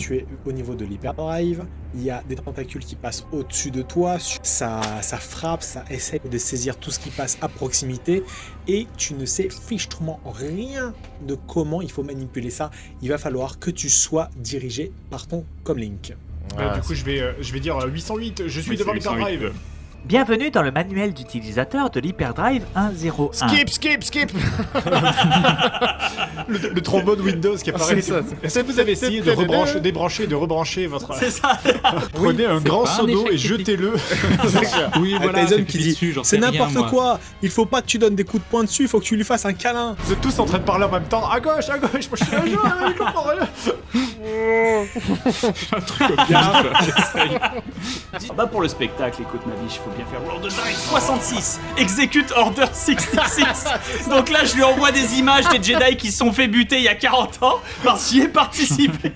tu es au niveau de l'hyperdrive, il y a des tentacules qui passent au-dessus de toi, ça frappe, ça essaie de saisir tout ce qui passe à proximité, et tu ne sais fichtrement rien de comment il faut manipuler ça. Il va falloir que tu sois dirigé par ton comlink. Du coup, je vais dire 808, je suis devant l'hyperdrive. Bienvenue dans le manuel d'utilisateur de l'hyperdrive 101. Skip le trombone Windows qui apparaît. Est-ce que vous avez essayé de débrancher, de rebrancher votre... C'est ça. Prenez un grand seau d'eau et jetez-le. Oui, voilà, Tyson qui dit c'est n'importe quoi, il faut pas que tu donnes des coups de poing dessus, il faut que tu lui fasses un câlin. Vous êtes tous en train de parler en même temps, à gauche, moi je suis à gauche, je comprends rien. Un truc comme ça. Bah pour le spectacle, écoute ma vie, il faut bien faire Roll the Dice 66, Execute Order 66. Donc là, je lui envoie des images des Jedi qui se sont fait buter il y a 40 ans parce qu'il y ait participé.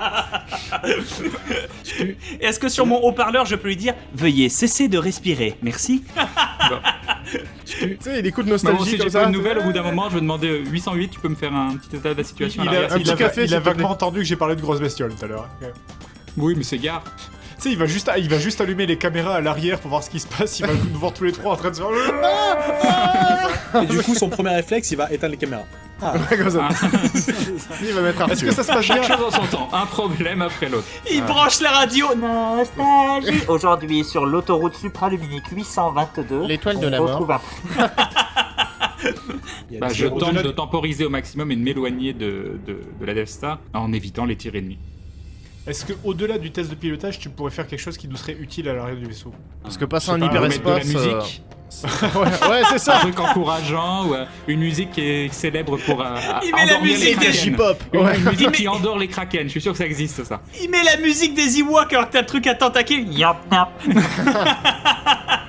Est-ce que sur mon haut-parleur, je peux lui dire « Veuillez cesser de respirer, merci ». Tu sais, il écoute Bon, nostalgie si comme j'ai ça. pas de nouvelles, au bout d'un moment, je vais demander 808, tu peux me faire un petit état de la situation. Il a vaguement entendu que j'ai parlé de grosses bestioles tout à l'heure. Oui, mais c'est gare. Tu sais, il va juste allumer les caméras à l'arrière pour voir ce qui se passe, il va nous voir tous les trois en train de se faire... Et du coup, son premier réflexe, il va éteindre les caméras. Comme ça. Il va mettre un Est-ce que ça se passe bien? Chaque chose en son temps, un problème après l'autre. Il branche la radio. Nostalgie. Aujourd'hui, sur l'autoroute supraluminique 822, L'étoile de on la mort. retrouve un... Bah, je tente de temporiser au maximum et de m'éloigner de la Death Star en évitant les tirs ennemis. Est-ce que au-delà du test de pilotage, tu pourrais faire quelque chose qui nous serait utile à l'arrière du vaisseau? Parce que passer Je un sais pas, remettre hyperespace... de la musique. Ouais, c'est Un ça. truc encourageant ou une musique qui est célèbre pour Il met la endormir les musique des kraken. J-pop. Une Ouais. musique qui endort les kraken, je suis sûr que ça existe ça. Il met la musique des Ewoks alors que t'as le truc à tentacules. Yop, yop.